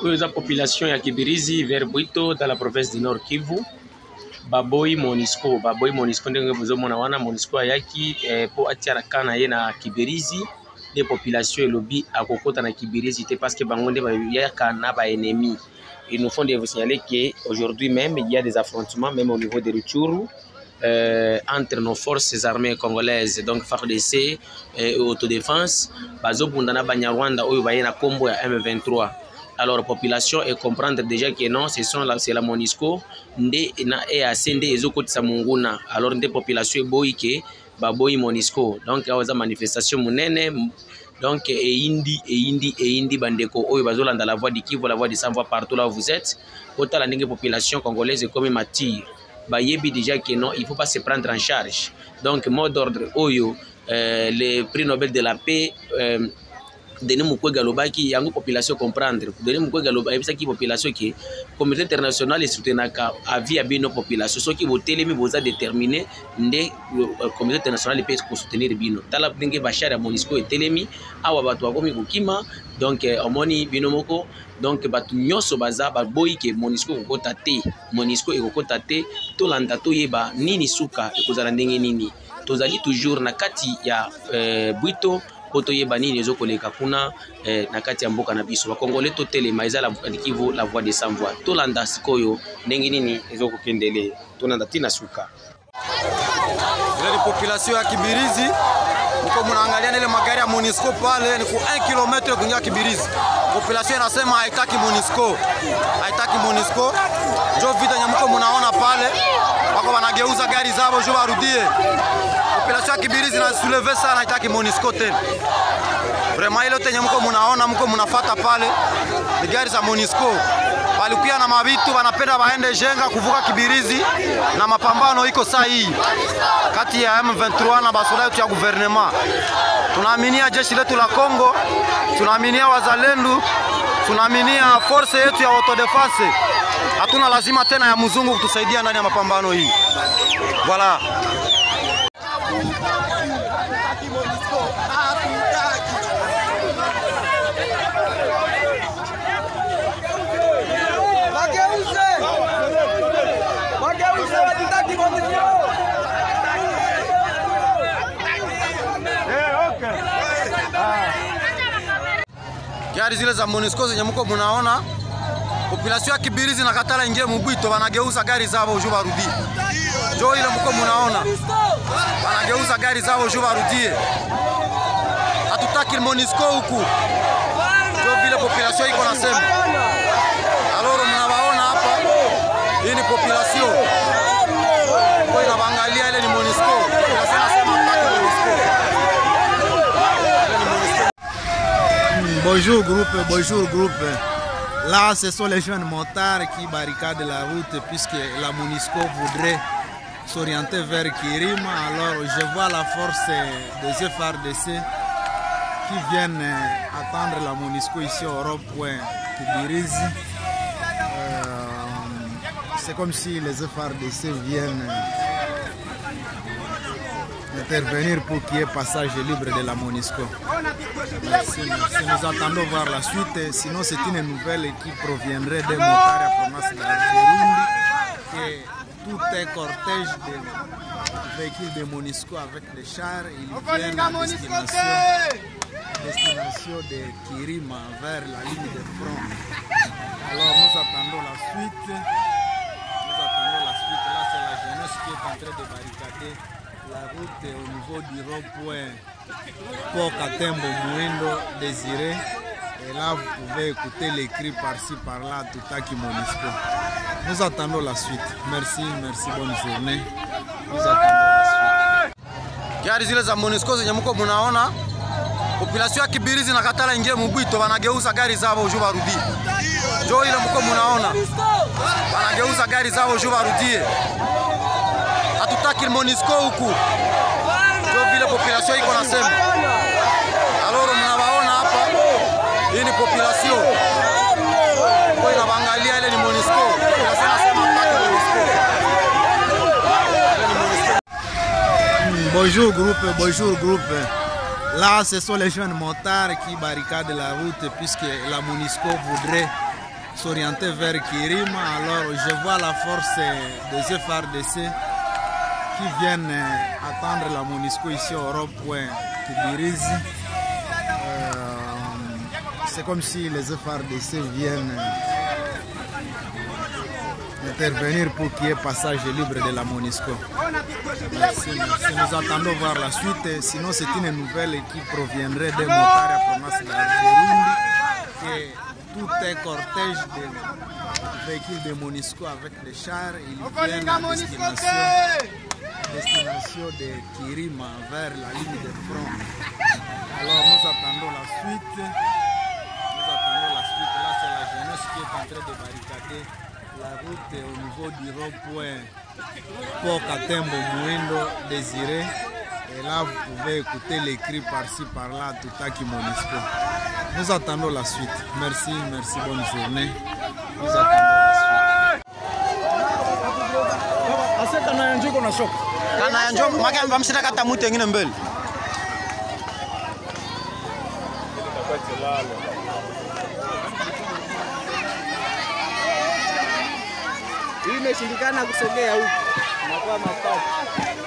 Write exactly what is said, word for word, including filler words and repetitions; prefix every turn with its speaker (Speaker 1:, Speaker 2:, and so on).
Speaker 1: la population ya Kibirizi vers Bwito dans la province du Nord Kivu. Baboy Monisco, Baboy Monisco ndenge vous mona wana Monisco ayaki eh, po atia kana ye na Kibirizi des populations et lobby akokota na Kibirizi te parce que bangonde ba yaka na ba ennemis. Ils nous font de vous signaler qu'aujourd'hui même il y a des affrontements même au niveau de Rutshuru euh, entre nos forces armées congolaises donc F A R D C et autodéfense bazo bundana banyarwanda oyo baye na kombo ya M vingt-trois. Alors la population et comprendre déjà que non, ce sont là, c'est la Monisco, ndé na e asende ezoko tsa munguna. Alors ndé population boy ke baboy Monisco. Donc awaza manifestation munene. Donc e indi e indi e indi bandeko oyo bazolanda la voix du Kivu, la voix de sans voix partout là où vous êtes. Autant la ndenge population congolaise comme mature. Ba yebi déjà que non, il faut pas se prendre en charge. Donc mot d'ordre oyo euh, le prix Nobel de la paix euh, Denis Mukwege alobaki yango population comprendre Denis Mukwege alobaki ebisa ki population ki communauté internationale soutenaka avis ya bino population soki botelemi boza déterminé nde communauté internationale peut soutenir bino tala ndenge bachar ya Monisco etelemi awa bato bakomi kokima donc omoni bino moko donc bato nyonso baza baboyi ke Monisco kokota te Monisco ekokota te tolanda toyeba nini suka ekozala ndenge nini tozali toujours na kati ya eh, Bwito poto yeba nini ezokoleka kuna eh, na kati ya mboka na biso bakongole to telema eza la Kivu la voix de sans voix tolanda sikoyo ndenge nini ezokokendele tonanda tina suka
Speaker 2: ile population ya Kibirizi mko mnaangalia ile magari ya Monisco pale ni ku un kilomètre kuingia Kibirizi. Population inasema haitaki Monisco, haitaki Monisco. Jo vita nyamko mnaona pale wako wanageuza gari zao jo barudie. Population ya Kibirizi na souleve sana haitaki Monisco tena. Vraiment ile tenye mko mnaona mko mnafuata pale ni gari za Monisco. Walikuwa na mabitu wanapenda waende jenga kuvuka Kibirizi na mapambano iko saa hii kati ya M vingt-trois na basoda yetu ya gouvernement. Tunaaminia jeshi letu la Kongo, tunaaminia wazalendo, tunaaminia force yetu ya autodefense. Hatuna lazima tena ya mzungu kutusaidia ndani ya mapambano hii. Voilà. Gari zile za Monisco zenye mko mnaona population ya Kibirizi na katala ingie Mubwito wanageuza gari zao jo barudi. Jo ile mko mnaona wanageuza gari zao jo barudie. Hatutaki Monisco huku. Jo vile population iko nasema. Alors mnawaona hapa hii ni population. Kwa inaangalia ile ni Monisco. Population nasema hatutaki Monisco.
Speaker 3: Bonjour groupe, bonjour groupe. Là, ce sont les jeunes motards qui barricadent la route puisque la Monisco voudrait s'orienter vers Kirima. Alors, je vois la force des F A R D C qui viennent attendre la Monisco ici au rond-point Kibirizi. Euh, C'est comme si les F A R D C viennent intervenir pour qu'il y ait passage libre de la Monisco. Merci, merci. Nous attendons voir la suite. Sinon, c'est une nouvelle qui proviendrait des motards à province d'Algérie. Que tout un cortège de véhicules de Monisco avec des chars, ils viennent à destination, destination de Kirima vers la ligne de front. Alors, nous attendons la suite. Nous attendons la suite. Là, c'est la jeunesse qui est en train de barricader la route au niveau du rond-point pour Katembo Mouindo Désiré. Et là, vous pouvez écouter les cris par-ci, par-là, Tutaki Monisco. Nous attendons la suite. Merci, merci, bonne journée. Nous attendons la suite.
Speaker 2: Gari zile za Monisco zenye mko mnaona population ya Kibirizi na katala ingie Mubwito wanageuza gari zao jo barudi. Jo ile mko mnaona wanageuza gari zao jo barudie. Hatutaki Monisco huku. Jo vile population iko nasema. Alors mnawaona hapa hii ni population. Kwa inaangalia ile ni Monisco. Population nasema hatutaki Monisco.
Speaker 3: Bonjour groupe, bonjour groupe. Là, ce sont les jeunes motards qui barricadent la route puisque la Monisco voudrait s'orienter vers Kirima. Alors je vois la force des F R D C qui viennent attendre la MONUSCO ici au rond-point Kibirizi. Euh, C'est comme si les F R D C viennent intervenir pour qu'il y ait passage libre de la MONUSCO. Merci, merci. Nous attendons voir la suite. Sinon, c'est une nouvelle qui proviendrait des motards à province d'Algérie. Et tout un cortège de véhicules de MONUSCO avec des chars. Ils viennent à destination, destination de Kirima vers la ligne de front. Alors, nous attendons la suite. Nous attendons la suite. Là, c'est la jeunesse qui est en train de barricader la route au niveau du rond-point Port Katembo Mouindo Désiré. Et là, vous pouvez écouter les cris par-ci par-là, Tutaki MONUSCO. Nous attendons la suite. Merci, merci, bonne journée. Nous attendons la suite.
Speaker 4: Hii imeshindikana kusogea huku, inakuwa matatu.